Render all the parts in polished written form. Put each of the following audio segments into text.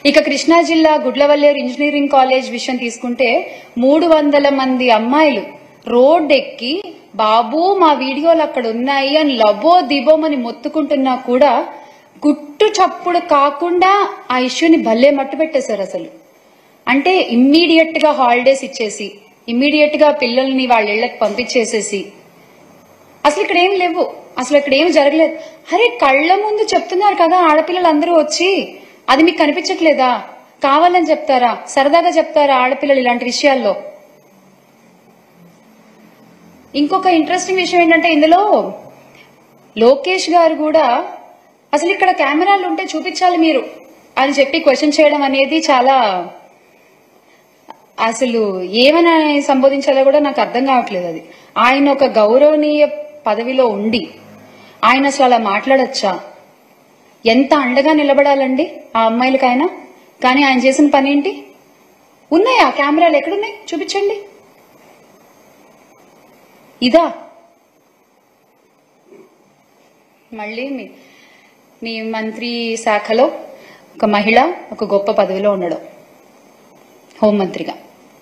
ఇక కృష్ణా జిల్లా Gudlavalleru engineering college విషయం తీసుకుంటే 300 మంది అమ్మాయిలు రోడ్డెక్కి బాబు మా వీడియోలు అక్కడ ఉన్నాయి అని లబో దిబోమని మొత్తుకుంటున్నా కూడా గుట్టు చప్పుడు కాకుండా ఆ ఇష్యూని భలే మట్టు పెట్టేశారు. అసలు అంటే ఇమ్మీడియట్ గా హాలిడేస్ ఇచ్చేసి ఇమ్మీడియట్ గా పిల్లల్ని వాళ్ళ ఇళ్లకు పంపించేసేసి అసలు ఇక్కడ ఏం లేవు, అసలు ఇక్కడ ఏం జరగలేదు. అరే కళ్ల ముందు చెప్తున్నారు కదా ఆడపిల్లలందరూ వచ్చి, అది మీకు కనిపించట్లేదా? కావాలని చెప్తారా, సరదాగా చెప్తారా ఆడపిల్లలు ఇలాంటి విషయాల్లో? ఇంకొక ఇంట్రెస్టింగ్ విషయం ఏంటంటే ఇందులో లోకేష్ గారు కూడా అసలు ఇక్కడ కెమెరాలు ఉంటే చూపించాలి మీరు అని చెప్పి క్వశ్చన్ చేయడం అనేది చాలా, అసలు ఏమని సంబోధించాలో కూడా నాకు అర్థం కావట్లేదు. అది ఆయన ఒక గౌరవనీయ పదవిలో ఉండి ఆయన అసలు అలా మాట్లాడచ్చా? ఎంత అండగా నిలబడాలండి ఆ అమ్మాయిలకైనా. కానీ ఆయన చేసిన పని ఏంటి? ఉన్నాయా కెమెరాలు? ఎక్కడున్నాయి చూపించండి. ఇదా మళ్ళీ మీ మంత్రి శాఖలో ఒక మహిళ ఒక గొప్ప పదవిలో ఉండడం, హోంమంత్రిగా.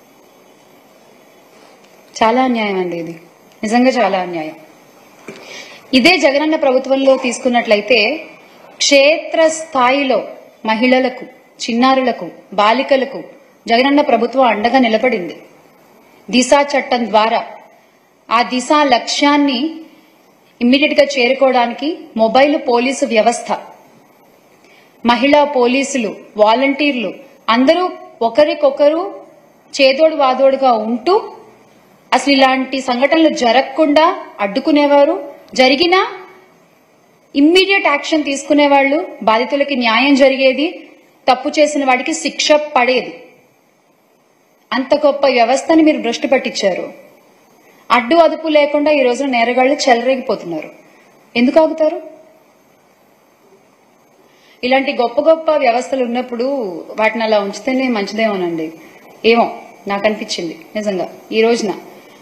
చాలా అన్యాయం అండి ఇది, నిజంగా చాలా అన్యాయం. ఇదే జగనన్న ప్రభుత్వంలో తీసుకున్నట్లయితే క్షేత్ర స్థాయిలో మహిళలకు, చిన్నారులకు, బాలికలకు జగనన్న ప్రభుత్వం అండగా నిలబడింది. దిశా చట్టం ద్వారా ఆ దిశా లక్ష్యాన్ని ఇమ్మీడియట్ గా చేరుకోవడానికి మొబైల్ పోలీసు వ్యవస్థ, మహిళా పోలీసులు, వాలంటీర్లు అందరూ ఒకరికొకరు చేదోడు వాదోడుగా ఉంటూ అసలు ఇలాంటి సంఘటనలు జరగకుండా అడ్డుకునేవారు. జరిగినా ఇమ్మీడియట్ యాక్షన్ తీసుకునేవాళ్లు, బాధితులకి న్యాయం జరిగేది, తప్పు చేసిన వాడికి శిక్ష పడేది. అంత గొప్ప వ్యవస్థని మీరు భ్రష్టు పట్టించారు. అడ్డు అదుపు లేకుండా ఈ రోజున నేరగాళ్లు చెలరేగిపోతున్నారు. ఎందుకు ఆగుతారు? ఇలాంటి గొప్ప గొప్ప వ్యవస్థలు ఉన్నప్పుడు వాటిని అలా ఉంచితేనే మంచిదేమోనండి. ఏమో నాకు అనిపించింది నిజంగా ఈ రోజున.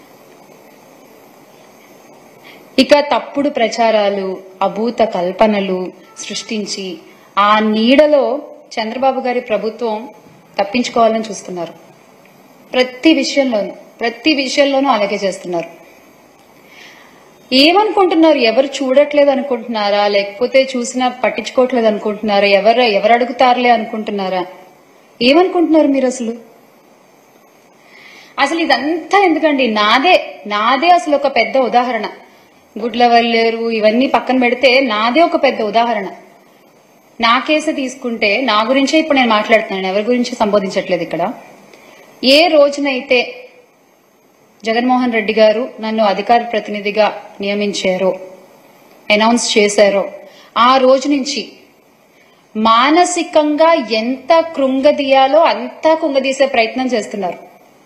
ఇక తప్పుడు ప్రచారాలు, అభూత కల్పనలు సృష్టించి ఆ నీడలో చంద్రబాబు గారి ప్రభుత్వం తప్పించుకోవాలని చూస్తున్నారు. ప్రతి విషయంలోనూ అలాగే చేస్తున్నారు. ఏమనుకుంటున్నారు? ఎవరు చూడట్లేదు అనుకుంటున్నారా? లేకపోతే చూసినా పట్టించుకోవట్లేదు అనుకుంటున్నారా? ఎవరు అడుగుతారులే అనుకుంటున్నారా? ఏమనుకుంటున్నారు మీరు? అసలు ఇదంతా ఎందుకండి? నాదే అసలు ఒక పెద్ద ఉదాహరణ. గుడ్లవల్లేరు ఇవన్నీ పక్కన పెడితే నాదే ఒక పెద్ద ఉదాహరణ. నా కేసు తీసుకుంటే నా గురించే ఇప్పుడు నేను మాట్లాడుతున్నాను, ఎవరి గురించి సంబోధించట్లేదు ఇక్కడ. ఏ రోజునైతే జగన్మోహన్ రెడ్డి గారు నన్ను అధికార ప్రతినిధిగా నియమించారో, అనౌన్స్ చేశారో, ఆ రోజు నుంచి మానసికంగా ఎంత కృంగదీయాలో అంతా కుంగదీసే ప్రయత్నం చేస్తున్నారు.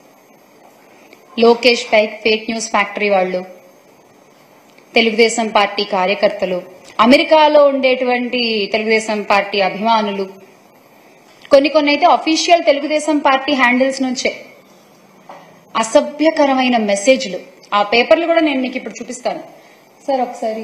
లోకేష్ ఫేక్ న్యూస్ ఫ్యాక్టరీ వాళ్ళు, తెలుగుదేశం పార్టీ కార్యకర్తలు, అమెరికాలో ఉండేటువంటి తెలుగుదేశం పార్టీ అభిమానులు, కొన్ని అయితే అఫీషియల్ తెలుగుదేశం పార్టీ హ్యాండిల్స్ నుంచే అసభ్యకరమైన మెసేజ్లు. ఆ పేపర్లు కూడా నేను మీకు ఇప్పుడు చూపిస్తాను సార్, ఒకసారి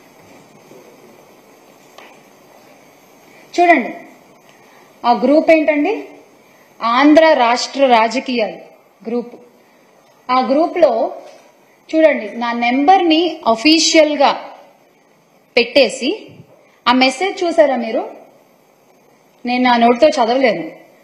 చూడండి. ఆ గ్రూప్ ఏంటండి? ఆంధ్ర రాష్ట్ర రాజకీయాలు గ్రూప్. ఆ గ్రూప్ లో చూడండి, నా నెంబర్ ని అఫీషియల్ గా పెట్టేసి ఆ మెసేజ్ చూసారా మీరు? నేను నా నోటితో చదవలేను.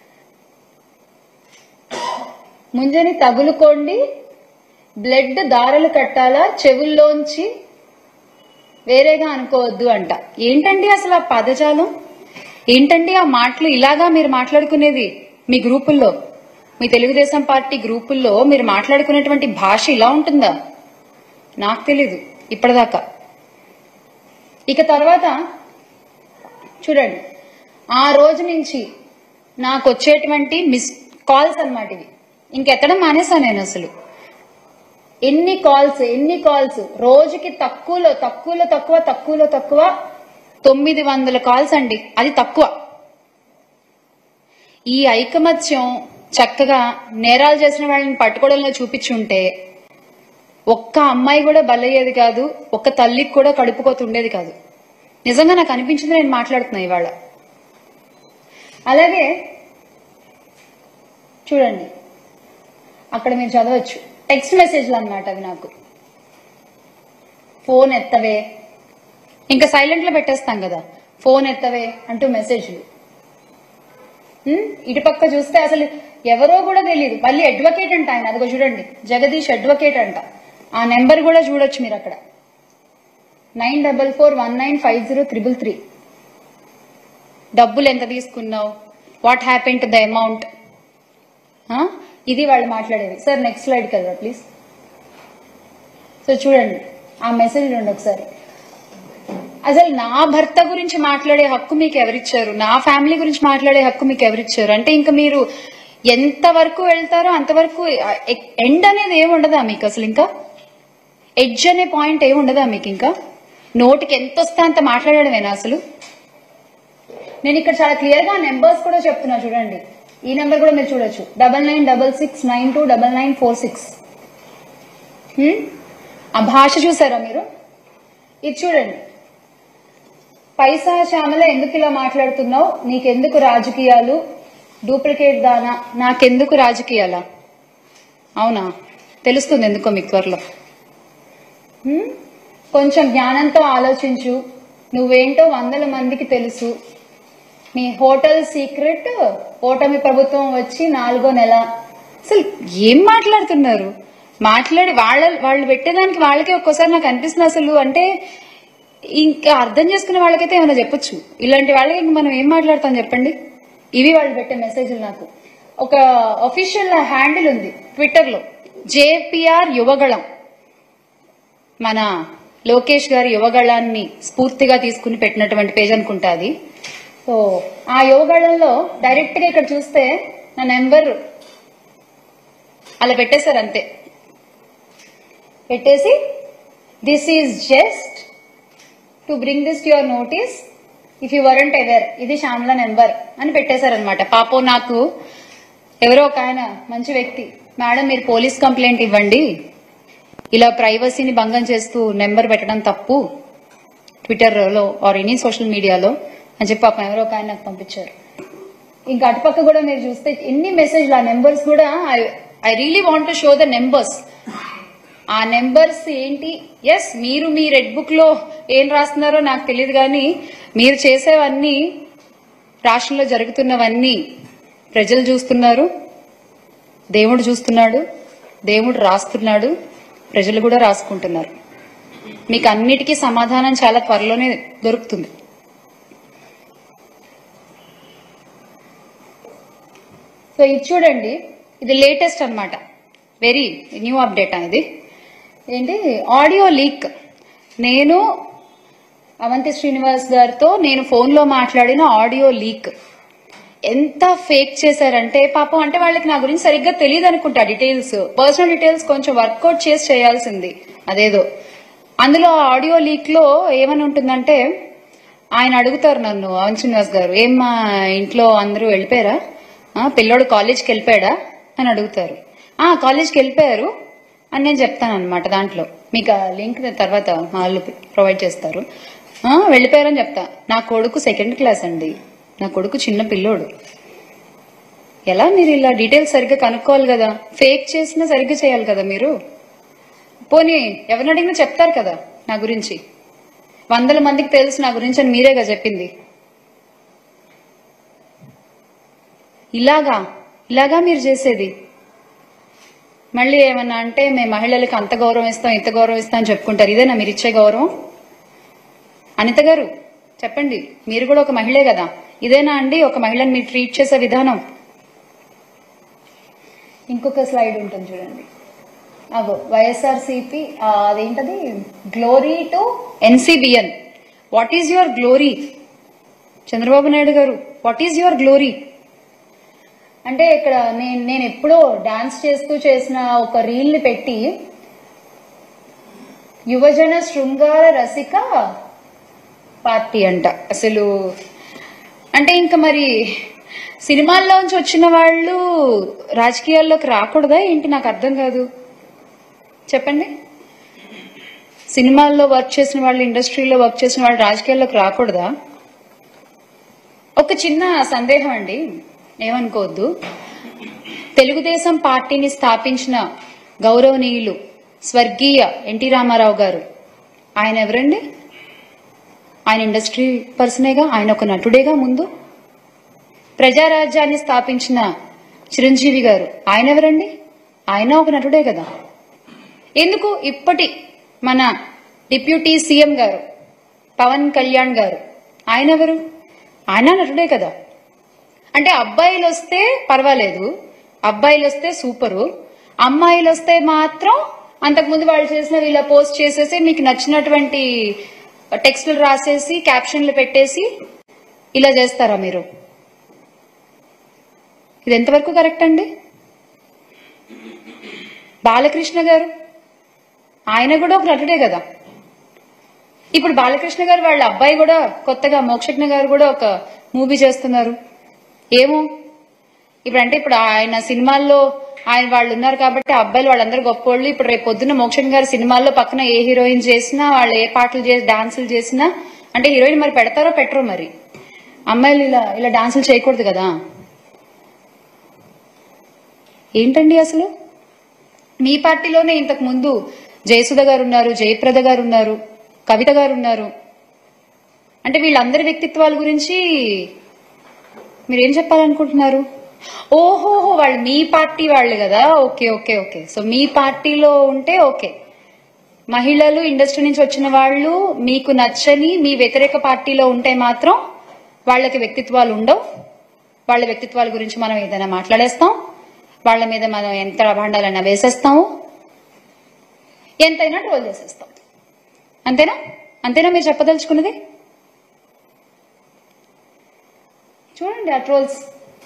ముంజని తగులుకోండి, బ్లడ్ దారలు కట్టాలా, చెవుల్లోంచి వేరేగా అనుకోవద్దు అంట. ఏంటండి అసలు ఆ పదజాలం? ఏంటండి ఆ మాటలు? ఇలాగా మీరు మాట్లాడుకునేది మీ గ్రూపుల్లో, మీ తెలుగుదేశం పార్టీ గ్రూపుల్లో మీరు మాట్లాడుకునేటువంటి భాష ఇలా ఉంటుందా? నాకు తెలీదు ఇప్పటిదాకా. ఇక తర్వాత చూడండి, ఆ రోజు నుంచి నాకు వచ్చేటువంటి మిస్ కాల్స్ అన్నమాట ఇవి. ఇంకెత్తడం మానేసా నేను. అసలు ఎన్ని కాల్స్ రోజుకి తక్కువ 900 కాల్స్ అండి. అది తక్కువ. ఈ ఐకమత్యం చక్కగా నేరాలు చేసిన వాళ్ళని పట్టుకోవడంలో చూపించుంటే ఒక్క అమ్మాయి కూడా బలయ్యేది కాదు, ఒక్క తల్లికి కూడా కడుపుకోతుండేది కాదు. నిజంగా నాకు అనిపించింది నేను మాట్లాడుతున్నా ఇవాళ. అలాగే చూడండి, అక్కడ మీరు చదవచ్చు, టెక్స్ట్ మెసేజ్లు అన్నమాట అవి. నాకు ఫోన్ ఎత్తవే, ఇంకా సైలెంట్ లో పెట్టేస్తాం కదా, ఫోన్ ఎత్తవే అంటూ మెసేజ్లు. ఇటుపక్క చూస్తే అసలు ఎవరో కూడా తెలియదు. మళ్ళీ అడ్వకేట్ అంట ఆయన, అదిగో చూడండి, జగదీష్ అడ్వకేట్ అంట. ఆ నెంబర్ కూడా చూడొచ్చు మీరు అక్కడ, 9441950333. డబ్బులు ఎంత తీసుకున్నావు, what happen to the amount, ఇది వాళ్ళు మాట్లాడేది. సార్ నెక్స్ట్ స్లైడ్కి వెళ్దాం ప్లీజ్. సో చూడండి ఆ మెసేజ్ ఉండి ఒకసారి. అసలు నా భర్త గురించి మాట్లాడే హక్కు మీకు ఎవరిచ్చారు, నా ఫ్యామిలీ గురించి మాట్లాడే హక్కు మీకు ఎవరిచ్చారు? అంటే ఇంకా మీరు ఎంత వరకు వెళ్తారో అంతవరకు ఎండ్ అనేది ఏముండదా మీకు? అసలు ఇంకా ఎడ్జ్ అనే పాయింట్ ఏముండదా మీకు? ఇంకా నోటికి ఎంత వస్తే అంత మాట్లాడడమేనా అసలు? నేను ఇక్కడ చాలా క్లియర్ గా నెంబర్స్ కూడా చెప్తున్నా చూడండి. ఈ నెంబర్ కూడా మీరు చూడొచ్చు, 9966929946. ఆ భాష చూసారా మీరు? ఇది చూడండి, పైసా శ్యామల ఎందుకు ఇలా మాట్లాడుతున్నావు, నీకెందుకు రాజకీయాలు, డూప్లికేట్ దానా, నాకెందుకు రాజకీయాలా? అవునా, తెలుస్తుంది ఎందుకో మీకు త్వరలో. కొంచెం జ్ఞానంతో ఆలోచించు, నువ్వేంటో 100 మందికి తెలుసు. నీ హోటల్ సీక్రెట్ ఓటమి ప్రభుత్వం వచ్చి 4వ నెల. అసలు ఏం మాట్లాడుతున్నారు? వాళ్ళు పెట్టేదానికి వాళ్ళకే ఒక్కోసారి నాకు అనిపిస్తుంది అసలు. అంటే ఇంకా అర్థం చేసుకునే వాళ్ళకైతే ఏమైనా చెప్పొచ్చు, ఇలాంటి వాళ్ళకి ఇంక మనం ఏం మాట్లాడతాం చెప్పండి? ఇవి వాళ్ళు పెట్టే మెసేజ్లు. నాకు ఒక అఫీషియల్ హ్యాండిల్ ఉంది ట్విట్టర్ లో, జేపీఆర్ యువగళం. మన లోకేష్ గారి యువగళాన్ని స్ఫూర్తిగా తీసుకుని పెట్టినటువంటి పేజ్ అనుకుంటా అది. సో ఆ యువగళంలో డైరెక్ట్ గా ఇక్కడ చూస్తే నా నెంబర్ అలా పెట్టేశారు అంతే. పెట్టేసి this is just to bring this to your notice if you weren't aware, ఇది శ్యామల నెంబర్ అని పెట్టేశారనమాట. పాపం నాకు ఎవరో ఒక ఆయన మంచి వ్యక్తి, మేడం మీరు పోలీస్ కంప్లైంట్ ఇవ్వండి, ఇలా ప్రైవసీని భంగం చేస్తూ నెంబర్ పెట్టడం తప్పు ట్విట్టర్లో ఆర్ ఎనీ సోషల్ మీడియాలో అని చెప్పి పాపం ఎవరో ఒక ఆయన నాకు పంపించారు. ఇంకా అటుపక్క కూడా మీరు చూస్తే ఎన్ని మెసేజ్లు, ఆ నెంబర్స్ కూడా I really want to show the numbers. ఆ నెంబర్స్ ఏంటి? ఎస్, మీరు మీ రెడ్ బుక్ లో ఏం రాస్తున్నారో నాకు తెలియదు, కానీ మీరు చేసేవన్నీ, రాష్ట్రంలో జరుగుతున్నవన్నీ ప్రజలు చూస్తున్నారు, దేవుడు చూస్తున్నాడు, దేవుడు రాస్తున్నాడు, ప్రజలు కూడా రాసుకుంటున్నారు. మీకు అన్నిటికీ సమాధానం చాలా త్వరలోనే దొరుకుతుంది. సో ఇది చూడండి, ఇది లేటెస్ట్ అన్నమాట, వెరీ న్యూ అప్డేట్ అనేది. ఏంటి? Audio leak. నేను అవంతి శ్రీనివాస్ గారితో నేను ఫోన్లో మాట్లాడిన ఆడియో లీక్ ఎంత ఫేక్ చేశారంటే పాపం, అంటే వాళ్ళకి నా గురించి సరిగ్గా తెలియదు అనుకుంటా, డీటెయిల్స్, పర్సనల్ డీటెయిల్స్ కొంచెం వర్కౌట్ చేసి చేయాల్సింది అదేదో. అందులో ఆడియో లీక్ లో ఏమని ఉంటుందంటే, ఆయన అడుగుతారు నన్ను, అవంతి శ్రీనివాస్ గారు, ఏం మా ఇంట్లో అందరూ వెళ్ళిపోయారా, పిల్లోడు కాలేజ్కి వెళ్ళిపోయాడా అని అడుగుతారు. కాలేజ్కి వెళ్ళిపోయారు అని నేను చెప్తాను అనమాట. దాంట్లో మీకు ఆ లింక్ తర్వాత మా వాళ్ళు ప్రొవైడ్ చేస్తారు. వెళ్ళిపోయారని చెప్తా. నా కొడుకు 2nd క్లాస్ అండి, నా కొడుకు చిన్న పిల్లోడు. ఎలా మీరు ఇలా డీటెయిల్స్ సరిగ్గా కనుక్కోవాలి కదా, ఫేక్ చేసినా సరిగ్గా చేయాలి కదా మీరు. పోనీ ఎవరిని అడిగినా చెప్తారు కదా నా గురించి, 100 మందికి తెలుసు నా గురించి అని మీరేగా చెప్పింది. ఇలాగా మీరు చేసేది. మళ్ళీ ఏమన్నా అంటే మేము మహిళలకు అంత గౌరవం ఇస్తాం, ఇంత గౌరవం ఇస్తాం అని చెప్పుకుంటారు. ఇదేనా మీరు ఇచ్చే గౌరవం? అనిత గారు చెప్పండి, మీరు కూడా ఒక మహిళే కదా, ఇదేనా అండి ఒక మహిళని మీరు ట్రీట్ చేసే విధానం? ఇంకొక స్లైడ్ ఉంటుంది చూడండి, అగో వైఎస్ఆర్సీపీ అదేంటది, glory to NCBN. What is your glory? Chandrababu Naidu garu, what is your glory? అంటే ఇక్కడ నేను ఎప్పుడో డాన్స్ చేస్తూ చేసిన ఒక రీల్ ని పెట్టి యువజన శృంగార రసిక పార్టీ అంట. అసలు అంటే ఇంకా మరి సినిమాల్లోంచి వచ్చిన వాళ్ళు రాజకీయాల్లోకి రాకూడదా ఏంటి? నాకు అర్థం కాదు, చెప్పండి. సినిమాల్లో వర్క్ చేసిన వాళ్ళు, ఇండస్ట్రీలో వర్క్ చేసిన వాళ్ళు రాజకీయాల్లోకి రాకూడదా? ఒక చిన్న సందేహం అండి, ఏమనుకోవద్దు. తెలుగుదేశం పార్టీని స్థాపించిన గౌరవనీయులు స్వర్గీయ ఎన్టీ రామారావు గారు, ఆయన ఎవరండి? ఆయన ఇండస్ట్రీ పర్సనేగా, ఆయన ఒక నటుడేగా. ముందు ప్రజారాజ్యాన్ని స్థాపించిన చిరంజీవి గారు, ఆయన ఎవరండి? ఆయన ఒక నటుడే కదా. ఎందుకు ఇప్పటి మన డిప్యూటీ సీఎం గారు పవన్ కళ్యాణ్ గారు, ఆయన ఎవరు? ఆయన నటుడే కదా. అంటే అబ్బాయిలు వస్తే పర్వాలేదు, అబ్బాయిలు వస్తే సూపరు, అమ్మాయిలు వస్తే మాత్రం అంతకుముందు వాళ్ళు చేసిన ఇలా పోస్ట్ చేసేసి మీకు నచ్చినటువంటి టెక్స్టులు రాసేసి క్యాప్షన్లు పెట్టేసి ఇలా చేస్తారా మీరు? ఇది ఎంతవరకు కరెక్ట్ అండి? బాలకృష్ణ గారు, ఆయన కూడా ఒక నటుడే కదా. ఇప్పుడు బాలకృష్ణ గారు వాళ్ళ అబ్బాయి కూడా కొత్తగా మోక్షజ్ఞ గారు కూడా ఒక మూవీ చేస్తున్నారు. ఏమో ఇప్పుడు ఆయన సినిమాల్లో ఆయన వాళ్ళు ఉన్నారు కాబట్టి అబ్బాయిలు వాళ్ళందరూ గొప్పోళ్ళు. ఇప్పుడు రేపు పొద్దున్న మోక్షజ్ఞ గారి సినిమాల్లో పక్కన ఏ హీరోయిన్ చేసినా, వాళ్ళు ఏ పాటలు చేసి డాన్సులు చేసినా, అంటే హీరోయిన్ మరి పెడతారో పెట్టరో, మరి అమ్మాయిలు ఇలా ఇలా డాన్సులు చేయకూడదు కదా. ఏంటండి అసలు? మీ పార్టీలోనే ఇంతకు ముందు జయసుధ గారు ఉన్నారు, జయప్రద గారు ఉన్నారు, కవిత గారు ఉన్నారు. అంటే వీళ్ళందరి వ్యక్తిత్వాల గురించి మీరేం చెప్పాలనుకుంటున్నారు? ఓహోహో, వాళ్ళు మీ పార్టీ వాళ్ళు కదా. Okay okay okay. సో మీ పార్టీలో ఉంటే ఓకే. మహిళలు ఇండస్ట్రీ నుంచి వచ్చిన వాళ్ళు మీకు నచ్చని మీ వ్యతిరేక పార్టీలో ఉంటే మాత్రం వాళ్ళకి వ్యక్తిత్వాలు ఉండవు. వాళ్ళ వ్యక్తిత్వాల గురించి మనం ఏదైనా మాట్లాడేస్తాం, వాళ్ళ మీద మనం ఎంత అభాండాలైనా వేసేస్తాము, ఎంతైనా ట్రోల్ చేసేస్తాం. అంతేనా? అంతేనా మీరు చెప్పదలుచుకున్నది? చూడండి ఆ ట్రోల్స్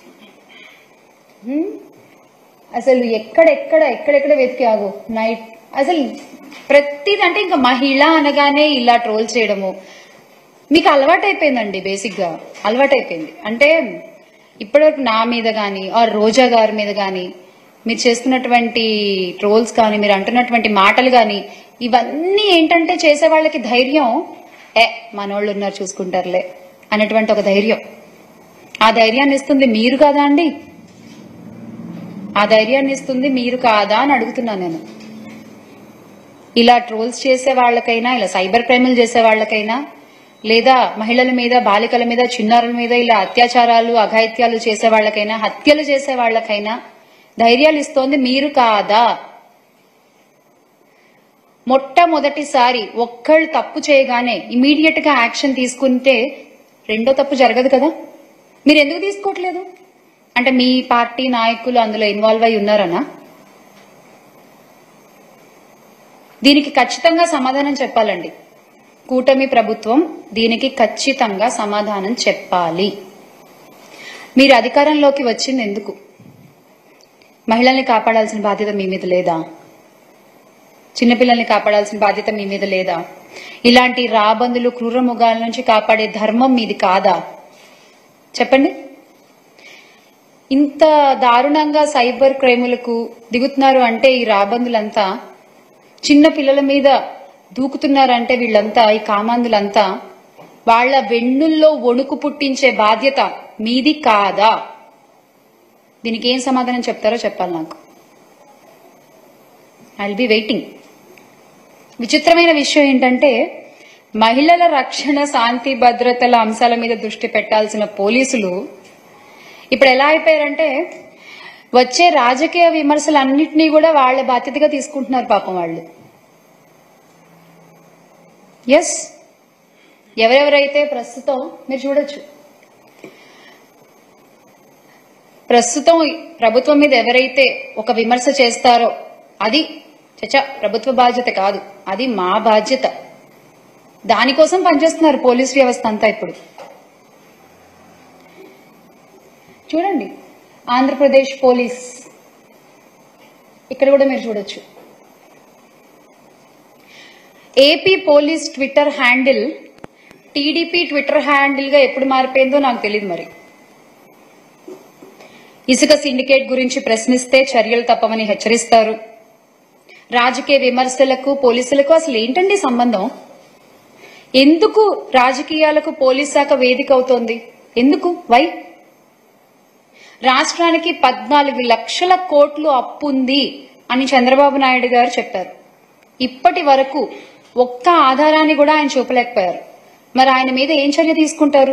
అసలు ఎక్కడెక్కడ వెతికి ఆగు నైట్. అసలు ప్రతిది అంటే ఇంకా మహిళ అనగానే ఇలా ట్రోల్ చేయడము మీకు అలవాటైపోయిందండి. బేసిక్ గా అలవాటైపోయింది. అంటే ఇప్పటివరకు నా మీద గాని ఆర్ రోజా గారి మీద గాని మీరు చేస్తున్నటువంటి ట్రోల్స్ కానీ, మీరు అంటున్నటువంటి మాటలు కానీ, ఇవన్నీ ఏంటంటే చేసే వాళ్ళకి ధైర్యం, మనోళ్ళు ఉన్నారు చూసుకుంటారులే అనేటువంటి ఒక ధైర్యం. ఆ ధైర్యాన్ని ఇస్తుంది మీరు కాదా అండి? ఆ ధైర్యాన్ని ఇస్తుంది మీరు కాదా అని అడుగుతున్నాను నేను. ఇలా ట్రోల్స్ చేసే వాళ్ళకైనా, ఇలా సైబర్ క్రైములు చేసే వాళ్ళకైనా, లేదా మహిళల మీద, బాలికల మీద, చిన్నారుల మీద ఇలా అత్యాచారాలు, అఘాయిత్యాలు చేసే వాళ్ళకైనా, హత్యలు చేసే వాళ్ళకైనా ధైర్యాలు ఇస్తోంది మీరు కాదా? మొట్టమొదటిసారి ఒక్కళ్ళు తప్పు చేయగానే ఇమీడియట్ గా యాక్షన్ తీసుకుంటే రెండో తప్పు జరగదు కదా. మీరు ఎందుకు తీసుకోవట్లేదు? అంటే మీ పార్టీ నాయకులు అందులో ఇన్వాల్వ్ అయి ఉన్నారనా? దీనికి ఖచ్చితంగా సమాధానం చెప్పాలండి. కూటమి ప్రభుత్వం దీనికి ఖచ్చితంగా సమాధానం చెప్పాలి. మీరు అధికారంలోకి వచ్చింది ఎందుకు? మహిళల్ని కాపాడాల్సిన బాధ్యత మీ మీద లేదా? చిన్నపిల్లల్ని కాపాడాల్సిన బాధ్యత మీ మీద లేదా? ఇలాంటి రాబందులు, క్రూర మృగాల నుంచి కాపాడే ధర్మం మీది కాదా? చెప్పండి. ఇంత దారుణంగా సైబర్ క్రైములకు దిగుతున్నారు అంటే ఈ రాబందులంతా, చిన్న పిల్లల మీద దూకుతున్నారంటే వీళ్ళంతా, ఈ కామాందులంతా, వాళ్ల వెన్నుల్లో వణుకు పుట్టించే బాధ్యత మీది కాదా? దీనికి ఏం సమాధానం చెప్తారో చెప్పాలి నాకు. I will be waiting. విచిత్రమైన విషయం ఏంటంటే, మహిళల రక్షణ, శాంతి భద్రతల అంశాల మీద దృష్టి పెట్టాల్సిన పోలీసులు ఇప్పుడు ఎలా అయిపోయారంటే, వచ్చే రాజకీయ విమర్శలన్నింటినీ కూడా వాళ్ల బాధ్యతగా తీసుకుంటున్నారు పాపం వాళ్ళు. ఎస్, ఎవరెవరైతే ప్రస్తుతం మీరు చూడొచ్చు, ప్రస్తుతం ప్రభుత్వం మీద ఎవరైతే ఒక విమర్శ చేస్తారో అది చచ్చా ప్రభుత్వ బాధ్యత కాదు, అది మా బాధ్యత. దానికోసం పనిచేస్తున్నారు పోలీస్ వ్యవస్థ అంతా. ఇప్పుడు చూడండి, ఆంధ్రప్రదేశ్ పోలీస్ ఇక్కడ కూడా మీరు చూడొచ్చు. AP police Twitter handle TDP Twitter handle గా ఎప్పుడు మారిపోయిందో నాకు తెలియదు. మరి ఇసుక సిండికేట్ గురించి ప్రశ్నిస్తే చర్యలు తప్పవని హెచ్చరిస్తారు. రాజకీయ విమర్శలకు పోలీసులకు అసలు ఏంటండి సంబంధం? ఎందుకు రాజకీయాలకు పోలీస్ శాఖ వేదిక అవుతోంది? ఎందుకు? వై? రాష్ట్రానికి 14 లక్షల కోట్లు అప్పుంది అని చంద్రబాబు నాయుడు గారు చెప్పారు. ఇప్పటి వరకు ఒక్క ఆధారాన్ని కూడా ఆయన చూపలేకపోయారు. మరి ఆయన మీద ఏం చర్య తీసుకుంటారు?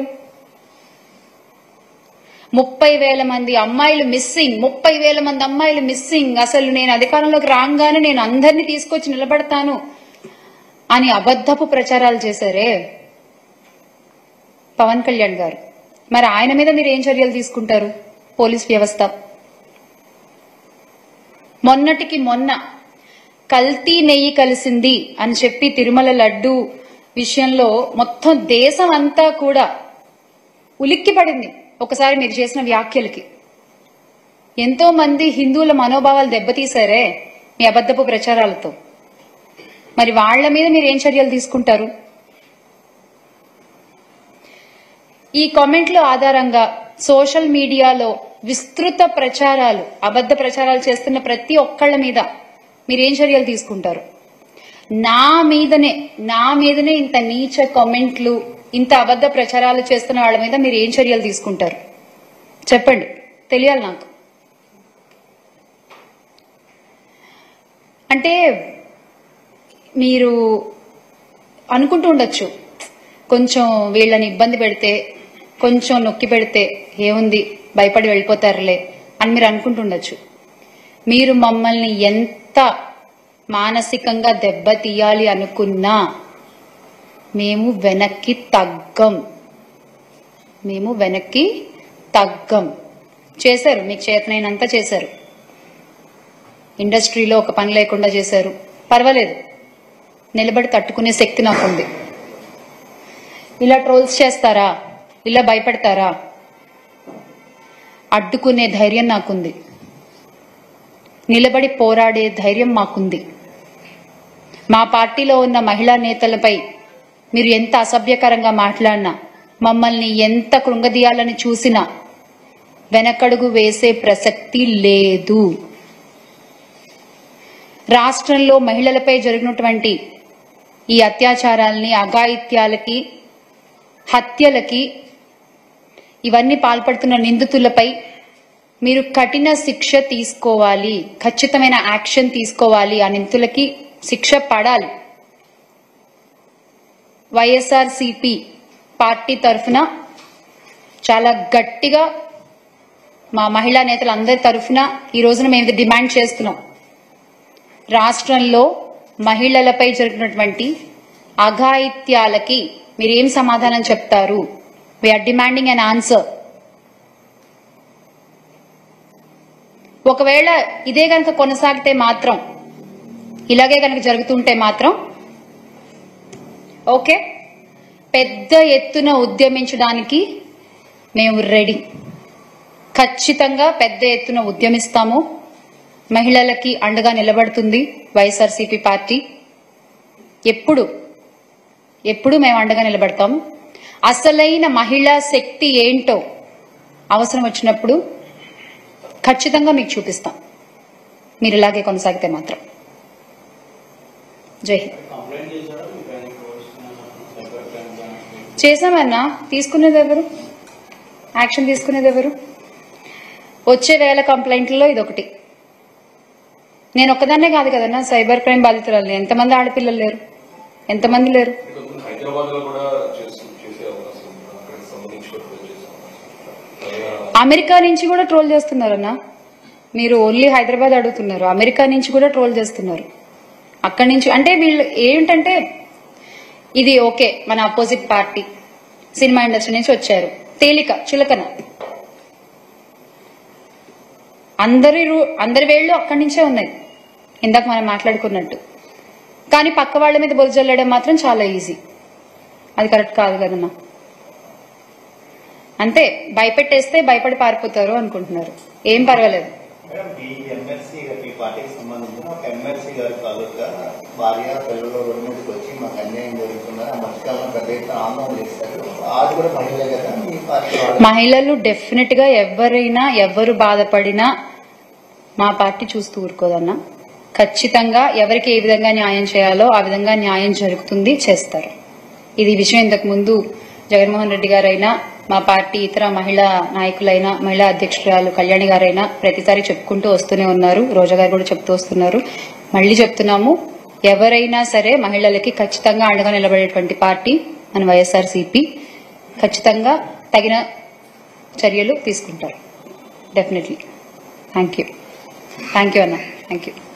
30,000 మంది అమ్మాయిలు మిస్సింగ్, 30,000 మంది అమ్మాయిలు మిస్సింగ్. అసలు నేను అధికారంలోకి రాగానే నేను అందరినీ తీసుకొచ్చి నిలబడతాను అని అబద్ధపు ప్రచారాలు చేశారే పవన్ కళ్యాణ్ గారు. మరి ఆయన మీద మీరు ఏం చర్యలు తీసుకుంటారు? పోలీస్ వ్యవస్థ మొన్నటికి మొన్న కల్తీ నెయ్యి కలిసింది అని చెప్పి తిరుమల లడ్డు విషయంలో మొత్తం దేశం అంతా కూడా ఉలిక్కి పడింది ఒకసారి మీరు చేసిన వ్యాఖ్యలకి. ఎంతో మంది హిందువుల మనోభావాలు దెబ్బతీశారే మీ అబద్ధపు ప్రచారాలతో. మరి వాళ్ల మీద మీరు ఏం చర్యలు తీసుకుంటారు? ఈ కామెంట్ల ఆధారంగా సోషల్ మీడియాలో విస్తృత ప్రచారాలు, అబద్ధ ప్రచారాలు చేస్తున్న ప్రతి ఒక్కళ్ల మీద మీరేం చర్యలు తీసుకుంటారు? నా మీదనే ఇంత నీచ కామెంట్లు, ఇంత అబద్ధ ప్రచారాలు చేస్తున్న వాళ్ళ మీద మీరు ఏం చర్యలు తీసుకుంటారు? చెప్పండి, తెలియాలి నాకు. అంటే మీరు అనుకుంటూ ఉండొచ్చు, కొంచెం వీళ్ళని ఇబ్బంది పెడితే, కొంచెం నొక్కి పెడితే ఏముంది, భయపడి వెళ్ళిపోతారులే అని మీరు అనుకుంటుండొచ్చు. మీరు మమ్మల్ని ఎంత మానసికంగా దెబ్బతీయాలి అనుకున్నా మేము వెనక్కి తగ్గం. చేశారు, మీకు చేతనైనంత చేశారు. ఇండస్ట్రీలో ఒక పని లేకుండా చేశారు, పర్వాలేదు, నిలబడి తట్టుకునే శక్తి నాకుంది. ఇలా ట్రోల్స్ చేస్తారా, ఇలా భయపడతారా, అడ్డుకునే ధైర్యం నాకుంది, నిలబడి పోరాడే ధైర్యం మాకుంది. మా పార్టీలో ఉన్న మహిళా నేతలపై మీరు ఎంత అసభ్యకరంగా మాట్లాడినా, మమ్మల్ని ఎంత కృంగదీయాలని చూసినా వెనకడుగు వేసే ప్రసక్తి లేదు. రాష్ట్రంలో మహిళలపై జరిగినటువంటి ఈ అత్యాచారాల్ని, అఘాయిత్యాలకి, హత్యలకి, ఇవన్నీ పాల్పడుతున్న నిందితులపై మీరు కఠిన శిక్ష తీసుకోవాలి, ఖచ్చితమైన యాక్షన్ తీసుకోవాలి. ఆ నిందితులకి శిక్ష పడాలి. వైఎస్ఆర్సీపీ పార్టీ తరఫున చాలా గట్టిగా మా మహిళా నేతలందరి తరఫున ఈ రోజున మేము డిమాండ్ చేస్తున్నాం. రాష్ట్రంలో మహిళలపై జరిగినటువంటి అఘాయిత్యాలకి మీరేం సమాధానం చెప్తారు? We are demanding an answer. ఒకవేళ ఇదే గనక కొనసాగితే మాత్రం, ఇలాగే గనక జరుగుతుంటే మాత్రం ఓకే, పెద్ద ఎత్తున ఉద్యమించడానికి మేము రెడీ. ఖచ్చితంగా పెద్ద ఎత్తున ఉద్యమిస్తాము. మహిళలకి అండగా నిలబడుతుంది వైఎస్ఆర్సీపీ పార్టీ. ఎప్పుడు మేము అండగా నిలబడతాము. అసలైన మహిళా శక్తి ఏంటో అవసరం వచ్చినప్పుడు ఖచ్చితంగా మీకు చూపిస్తాం, మీరు ఇలాగే కొనసాగితే మాత్రం. జై హింద్. చేశామన్నా, తీసుకునేది ఎవరు, యాక్షన్ తీసుకునేది ఎవరు? వచ్చే 1000 కంప్లైంట్లలో ఇదొకటి. నేను ఒక్కదాన్నే కాదు కదన్నా సైబర్ క్రైమ్ బాధితురాలు. ఎంతమంది ఆడపిల్లలు లేరు, ఎంతమంది లేరు? అమెరికా నుంచి కూడా ట్రోల్ చేస్తున్నారన్నా. మీరు ఓన్లీ హైదరాబాద్ అడుగుతున్నారు, అమెరికా నుంచి కూడా ట్రోల్ చేస్తున్నారు. అక్కడి నుంచి అంటే వీళ్ళు ఏంటంటే, ఇది ఓకే మన అపోజిట్ పార్టీ, సినిమా ఇండస్ట్రీ నుంచి వచ్చారు, తేలిక చులకన, అందరి వేళ్ళు అక్కడి నుంచే ఉన్నాయి, ఇందాక మనం మాట్లాడుకున్నట్టు. కానీ పక్క వాళ్ళ మీద బొజ్జు జల్లడం మాత్రం చాలా ఈజీ. అది కరెక్ట్ కాదు కదమ్మా. అంతే, భయపెట్టేస్తే భయపడి పారిపోతారు అనుకుంటున్నారు. ఏం పర్వాలేదు. మహిళలు డెఫినెట్ గా ఎవరు బాధపడినా మా పార్టీ చూస్తూ ఊరుకోదన్నా. ఖచ్చితంగా ఎవరికి ఏ విధంగా న్యాయం చేయాలో ఆ విధంగా న్యాయం జరుగుతుంది, చేస్తారు. ఇది విషయం ఇంతకు ముందు జగన్మోహన్ రెడ్డి గారైనా మా పార్టీ ఇతర మహిళా నాయకులైనా మహిళా అధ్యక్షురాలు కళ్యాణి గారైనా ప్రతిసారి చెప్పుకుంటూ వస్తూనే ఉన్నారు. రోజా గారు కూడా చెప్తూ వస్తున్నారు. మళ్ళీ చెప్తున్నాము, ఎవరైనా సరే మహిళలకి ఖచ్చితంగా అండగా నిలబడేటువంటి పార్టీ మన వైఎస్ఆర్సీపీ. ఖచ్చితంగా తగిన చర్యలు తీసుకుంటారు. డెఫినెట్లీ. థ్యాంక్ యూ అన్న. Thank you.